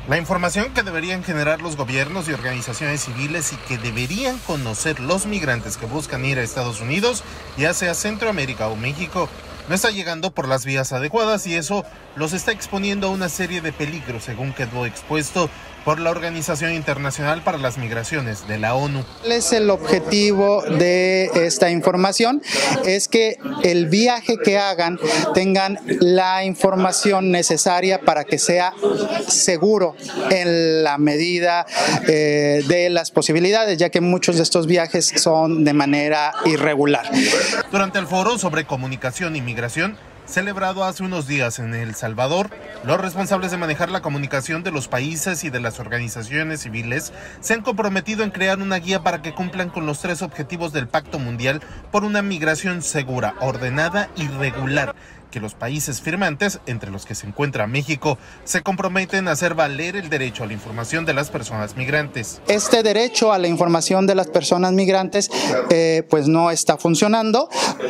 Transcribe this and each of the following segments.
La información que deberían generar los gobiernos y organizaciones civiles y que deberían conocer los migrantes que buscan ir a Estados Unidos, ya sea Centroamérica o México, no está llegando por las vías adecuadas y eso los está exponiendo a una serie de peligros, según quedó expuesto por la Organización Internacional para las Migraciones de la ONU. ¿Cuál es el objetivo de esta información? Es que el viaje que hagan tengan la información necesaria para que sea seguro en la medida de las posibilidades, ya que muchos de estos viajes son de manera irregular. Durante el foro sobre comunicación y migración, celebrado hace unos días en El Salvador, los responsables de manejar la comunicación de los países y de las organizaciones civiles se han comprometido en crear una guía para que cumplan con los 3 objetivos del Pacto Mundial por una migración segura, ordenada y regular, que los países firmantes, entre los que se encuentra México, se comprometen a hacer valer el derecho a la información de las personas migrantes. Este derecho a la información de las personas migrantes pues no está funcionando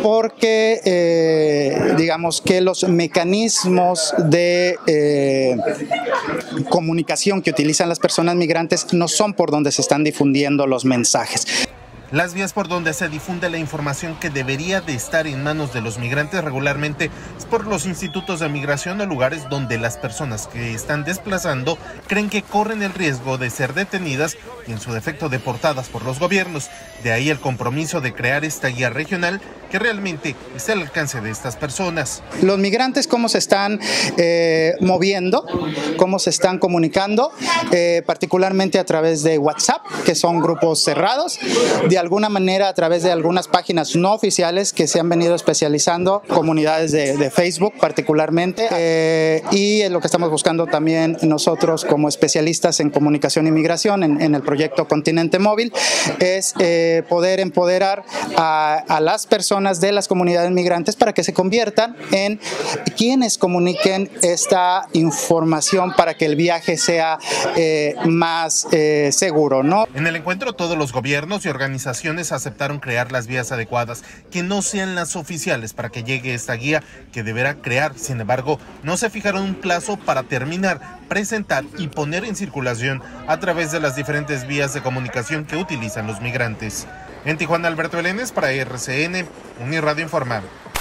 porque digamos que los mecanismos de comunicación que utilizan las personas migrantes no son por donde se están difundiendo los mensajes. Las vías por donde se difunde la información que debería de estar en manos de los migrantes regularmente es por los institutos de migración o lugares donde las personas que están desplazando creen que corren el riesgo de ser detenidas y en su defecto deportadas por los gobiernos. De ahí el compromiso de crear esta guía regional que realmente esté al alcance de estas personas. Los migrantes cómo se están moviendo, cómo se están comunicando, particularmente a través de WhatsApp, que son grupos cerrados, de alguna manera a través de algunas páginas no oficiales que se han venido especializando, comunidades de Facebook particularmente, y es lo que estamos buscando también nosotros como especialistas en comunicación y migración en el proyecto Continente Móvil, es poder empoderar a las personas de las comunidades migrantes para que se conviertan en quienes comuniquen esta información para que el viaje sea más seguro, ¿no? En el encuentro todos los gobiernos y organizaciones aceptaron crear las vías adecuadas, que no sean las oficiales para que llegue esta guía que deberá crear. Sin embargo, no se fijaron un plazo para terminar, presentar y poner en circulación a través de las diferentes vías de comunicación que utilizan los migrantes. En Tijuana, Alberto Belénes para RCN, Unirradio Informal.